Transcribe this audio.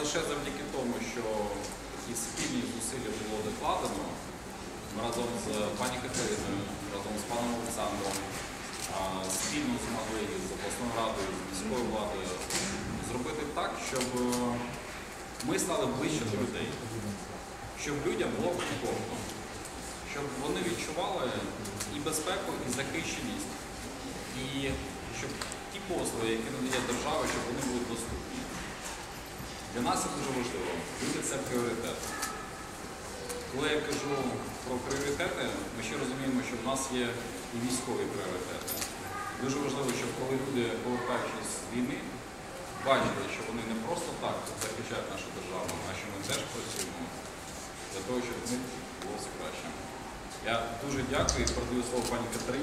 лише завдяки тому, що такі спільні зусилля було докладено, ми разом з пані Катериною, разом з паном Олександром, спільно змогли з обласною радою, з міською владою зробити так, щоб ми стали ближче до людей, щоб людям було комфортно, щоб вони відчували і безпеку, і захищеність, і щоб ті послуги, які надає держава, щоб вони були доступні. Для нас це дуже важливо. Люди – це пріоритет. Коли я кажу про пріоритети, ми ще розуміємо, що в нас є і військові пріоритети. Дуже важливо, щоб коли люди, повертаючись з війни, бачили, що вони не просто так захищають нашу державу, а що ми теж працюємо для того, щоб в них було все краще. Я дуже дякую і передаю слово пані Катерині.